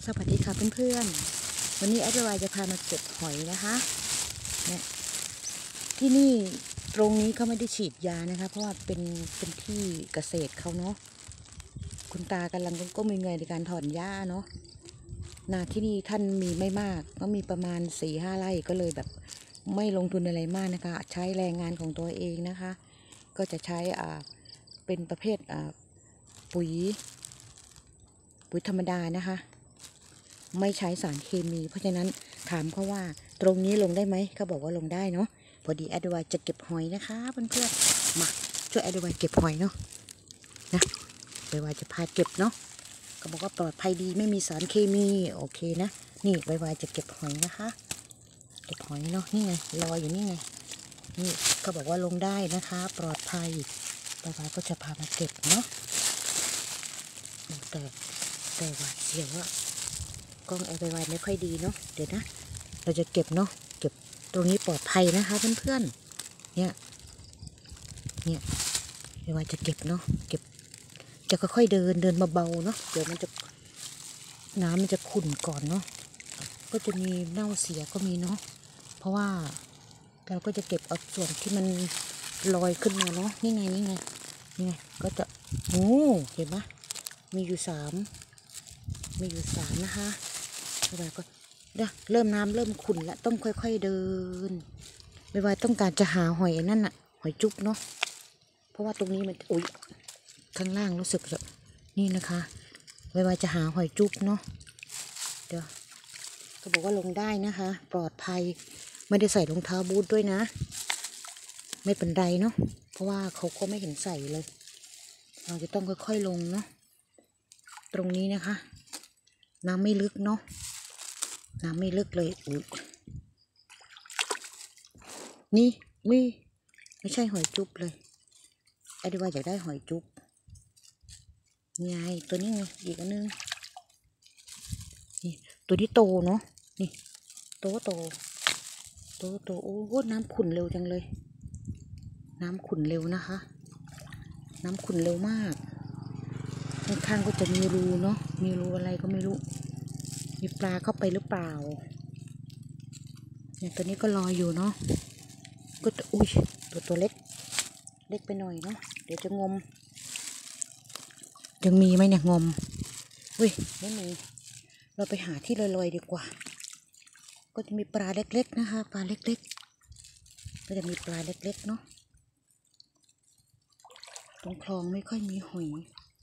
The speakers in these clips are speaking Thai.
สวัสดีค่ะเพื่อนๆวันนี้แอดวายจะพามาเก็บหอยนะคะเนี่ยที่นี่ตรงนี้เขาไม่ได้ฉีดยานะคะเพราะว่าเป็นที่เกษตรเขาเนาะคุณตากำลังก้มๆเงยๆในการถอนหญ้าเนาะนาที่นี่ท่านมีไม่มากก็มีประมาณ 4-5 ไร่ก็เลยแบบไม่ลงทุนอะไรมากนะคะใช้แรงงานของตัวเองนะคะก็จะใช้เป็นประเภทปุ๋ยธรรมดานะคะไม่ใช้สารเคมีเพราะฉะนั้นถามเขาว่าตรงนี้ลงได้ไหมเขาบอกว่าลงได้เนาะพอดีแอดวายจะเก็บหอยนะคะเพื่อนๆมาช่วยแอดวายเก็บหอยเนาะนะแอดวายจะพาเก็บเนาะเขาบอกว่าปลอดภัยดีไม่มีสารเคมีโอเคนะนี่แอดวายจะเก็บหอยนะคะเก็บหอยเนาะนี่ไงลอยอยู่นี่ไงนี่เขาบอกว่าลงได้นะคะปลอดภัยแอดวายก็จะพามาเก็บเนาะแต่ว่าเสียวอะกล้องแอร์ไวไม่ค่อยดีเนาะเดี๋ยวนะเราจะเก็บเนาะเก็บตรงนี้ปลอดภัยนะคะเพื่อนๆเนี่ยแอร์ไวจะเก็บเนาะเก็บจะค่อยๆเดินเบาๆเนาะเดี๋ยวมันจะน้ำมันจะขุ่นก่อนเนาะก็จะมีเน่าเสียก็มีเนาะเพราะว่าเราก็จะเก็บเอาส่วนที่มันลอยขึ้นมาเนาะนี่ไงก็จะโอ้เห็นไหมมีอยู่3นะคะแล้วก็เริ่มน้ำเริ่มขุ่นแล้วต้องค่อยๆเดินไม่ว่าต้องการจะหาหอยนั่นน่ะหอยจุ๊บเนาะเพราะว่าตรงนี้มันอุ๊ยข้างล่างรู้สึกจะนี่นะคะไม่ว่าจะหาหอยจุ๊บเนาะเดี๋ยวก็บอกว่าลงได้นะคะปลอดภัยไม่ได้ใส่รองเท้าบูทด้วยนะไม่เป็นไรเนาะเพราะว่าเขาก็ไม่เห็นใส่เลยเราจะต้องค่อยๆลงเนาะตรงนี้นะคะน้ำไม่ลึกเนาะน้ำไม่ลึกเลยอุ๊ยนี่ไม่ใช่หอยจุ๊บเลยไอ้ที่ว่าอยากได้หอยจุ๊บนี่ไงตัวนี้ไงอีกอันนึงนี่ตัวที่โตเนาะนี่โตโอ้น้ำขุ่นเร็วจังเลยน้ำขุ่นเร็วนะคะน้ำขุ่นเร็วมากข้างๆก็จะมีรูเนาะมีรูอะไรก็ไม่รู้มีปลาเข้าไปหรือเปล่าเนี่ยตัวนี้ก็ลอยอยู่เนาะก็อุ้ยตัวเล็กไปหน่อยเนาะเดี๋ยวจะงมยังมีไหมเนี่ยงมอุ้ยไม่มีเราไปหาที่ลอยๆดีกว่าก็จะมีปลาเล็กๆนะคะปลาเล็กๆก็จะมีปลาเล็กๆเนาะตรงคลองไม่ค่อยมีหอย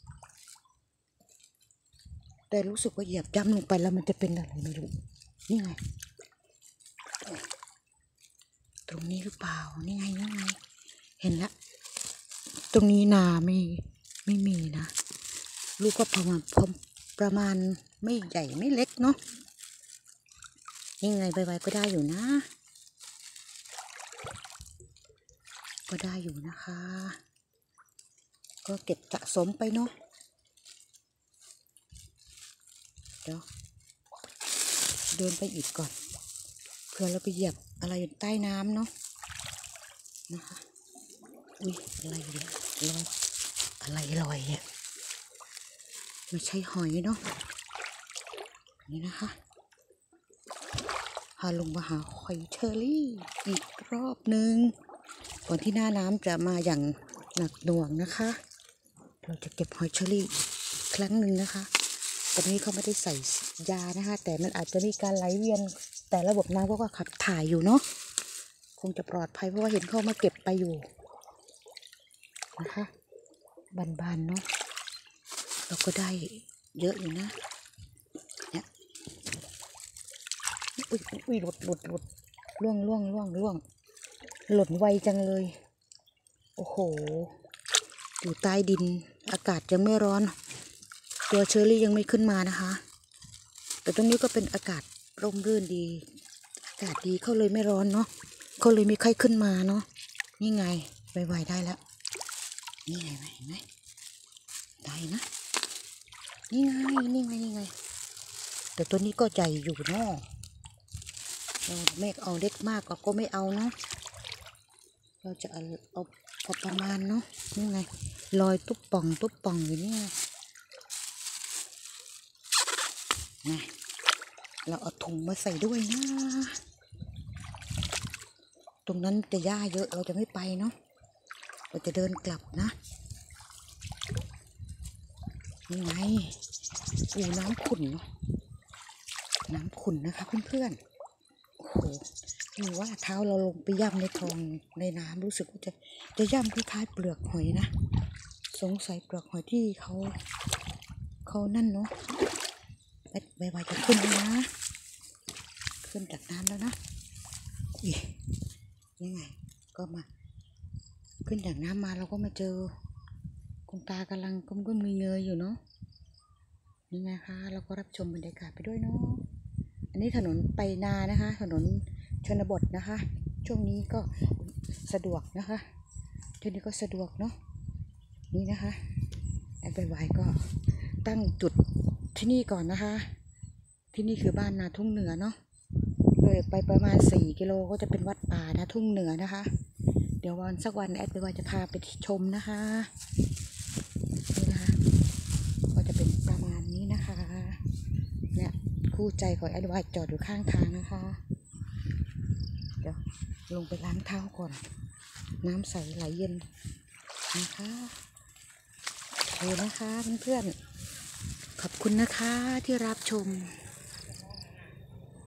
แต่รู้สึกว่าเหยียบย่ำลงไปแล้วมันจะเป็นอะไรไม่รู้นี่ไงตรงนี้หรือเปล่านี่ไงเห็นละตรงนี้นาไม่มีนะลูกก็ประมาณไม่ใหญ่ไม่เล็กเนาะนี่ไงใบก็ได้อยู่นะก็ได้อยู่นะคะก็เก็บสะสมไปเนาะเดี๋ยวเดินไปอีกก่อนเพื่อเราไปเหยียบอะไรอยู่ใต้น้ำเนาะนะคะนี่อะไรเนี่ยลอยอะไรลอยเนี่ยไม่ใช่หอยเนาะนี่นะคะพาลงมาหาหอยเชอรี่อีกรอบนึงก่อนที่หน้าน้ำจะมาอย่างหนักหน่วงนะคะเราจะเก็บหอยเชอรี่ครั้งหนึ่งนะคะตอนนี้เขาไม่ได้ใส่ยานะคะแต่มันอาจจะมีการไหลเวียนแต่ระบบน้ำก็ขับถ่ายอยู่เนาะคงจะปลอดภัยเพราะว่าเห็นเขามาเก็บไปอยู่นะคะบานๆเนาะเราก็ได้เยอะอยู่นะเนี่ยอุ้ยหลุดล่วงหล่นไวจังเลยโอ้โหอยู่ใต้ดินอากาศยังไม่ร้อนตัวเชอรี่ยังไม่ขึ้นมานะคะแต่ตรงนี้ก็เป็นอากาศร่มรื่นดีอากาศดีเขาเลยไม่ร้อนเนาะเขาเลยไม่ค่อยขึ้นมาเนาะนี่ไงไวๆได้แล้วนี่ไงเห็นไหมได้นะนี่ไงแต่ตัวนี้ก็ใหญ่อยู่เนาะเราไม่เอาเล็กมากก็ไม่เอาเนาะเราจะเอาพอประมาณเนาะนี่ไงลอยตุ๊บป่องอยู่นี่ไงนะเราเอาถุงมาใส่ด้วยนะตรงนั้นจะหญ้าเยอะเราจะไม่ไปเนาะเราจะเดินกลับนะนี่ไงน้ำขุ่นเนาะน้ำขุ่นนะคะเพื่อนๆโอ้โหนี่ว่าเท้าเราลงไปย่ำในคลองในน้ำรู้สึกว่าจะย่ำคล้ายๆเปลือกหอยนะสงสัยเปลือกหอยที่เขานั่นเนาะใบไม้จะขึ้นแล้วนะขึ้นจากน้ำแล้วนะนี่ไงก็มาขึ้นจากน้ำมาเราก็มาเจอคุณตากำลังก้มๆเงยๆอยู่เนาะนี่ไงคะเราก็รับชมบรรยากาศไปด้วยเนาะอันนี้ถนนไปนานะคะถนนชนบทนะคะช่วงนี้ก็สะดวกนะคะช่วงนี้ก็สะดวกเนาะนี่นะคะแอดไวก็ตั้งจุดที่นี่ก่อนนะคะที่นี่คือบ้านนาทุ่งเหนือเนาะเลยไปประมาณ4 กิโลก็จะเป็นวัดป่านะทุ่งเหนือนะคะเดี๋ยวสักวันแอดไวจะพาไปชมนะคะนี่นะคะก็จะเป็นประมาณนี้นะคะเนี่ยคู่ใจของแอดไวจอดอยู่ข้างทางนะคะเดี๋ยวลงไปล้างเท้าก่อนน้ำใสไหลเย็นนะคะโอเคนะคะเพื่อนๆขอบคุณนะคะที่รับชม